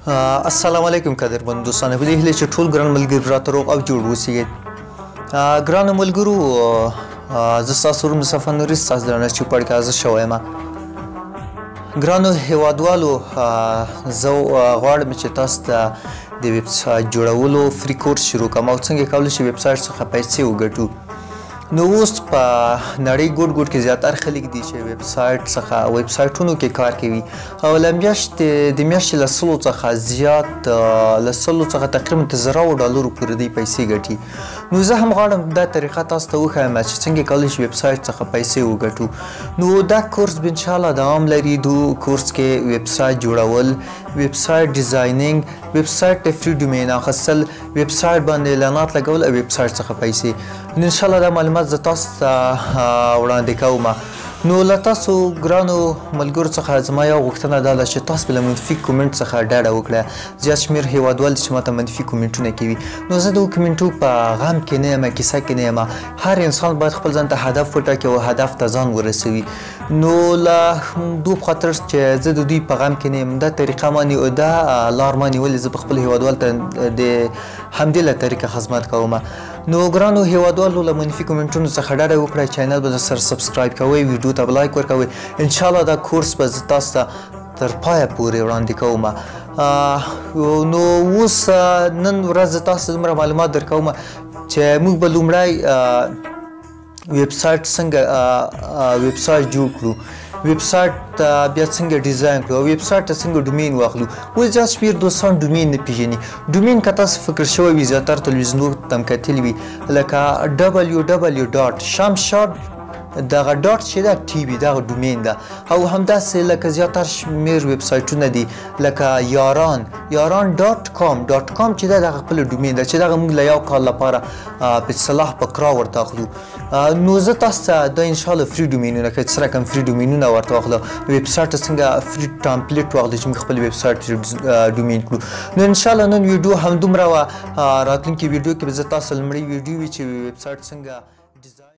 السلام علیکم قدرمن دوستان په دې هیله چې ټول ګران ملګري راته روغ او جوړ اوسئ. ګرانو ملګرو زه ستاسو ورور مصطفی نوري ستاسو درنه چې پډکاسټ شوی یم. ګرانو هیوادوالو زه غواړم چې تاسو ته د ویب سایټ جوړولو فری کورس شروع کوم او څنګه کولی شئ ویب سایټ څخه پیسې وګټو. نو اوس په نړۍ ګوټ ګوټ کې زیاتره خلک دي چې ویب سایټ څخه ویب سایټونو کې کار کوي او د میاشتې له سلو څخه زیات له سلو څخه تقریبا د زرهو ډالرو پورې دوی پیسې ګټي. نو زه هم غواړم دا طریقه تاسو ته وښیم چې څنګه کولی شئ ویب سایټ څخه پیسې وګټو. نو دا کورس به انشاءالله دوام لري. دو کورس کې ویب سایټ جوړول، ویب سایټ ډیزاینینګ، ویب سایټ ته فری ډومین اخیستل، ویب سایټ باندې اعلانات لګول او ویب سایټ څخه پیسې. نو انشاءالله دا معلومات زه تاسو ته وړاندې کوم. نو له تاسو ګرانو ملګرو څخه زما یو غوښتنه دا ده چې تاسو به له منفي کومنټ څخه ډډه وکړه. زیات شمېر هیوادوال چې ماته منفي کومنټونه کوي، نو زه د کومنټو په غم کې نه یم، کیسه کې نه یم. هر انسان باید خپل ځان ته هدف وټاکي او هدف ته ځان ورسوي. نو له دو په خاطر چې زه د دوی په غم کې نه یم، دا طریقه ما دا لار ما نیولې، زه په خپل هیوادوال ته د همدې له طریقه خدمت کوم. نو ګرانو هیوادوالو له منفي کومنټونو څخه ډډه وکړئ، چینل به سره سبسکرایب کوئ، ویډیو ته به لایک ورکوئ. انشاءالله دا کورس به زه تاسو ته تر پایه پورې وړاندې کوم. نو اوس نن ورځ زه تاسو ته دومره معلومات درکوم چې موږ به لومړی ویب سایټ څنګه ویب سایټ جوړ کړو، ویب سایټ بیا څنګه ډیزاین کړو، ویب سایټ ته څنګه ډومین واخلو. اوس زیات شمېر دوستان ډومین نه پېژني. ډومین که تاسو فکر شوی وي، زیاتره تلویزیونونو ته هم کتلي وي، لکه www.shamshad دغه ډاټ چې ده ټي وي، دغه ډومین ده. او همداسې لکه زیاتره شمېر ویب سایټونه دي لکه یاران ډاټ کام چې ده دغه خپله ډومین ده چې دغه موږ له یو کال لپاره په اصطلاح په کرا ورته اخلو. نو زه تاسو ته دا انشاءالله فری ډومینونه که څه رقم فری ډومینونه ورته واخلو، ویب سایټ څنګه فری ټمپلیټ واخلو چې موږ خپل ویب سایټ ډومین کړو. نو انشاءالله نن ویډیو همدومره وه. راتلونکي ویډیو کې به زه تاسو لومړی ویډیو وي چې ویب سایټ څنګه ډیزاین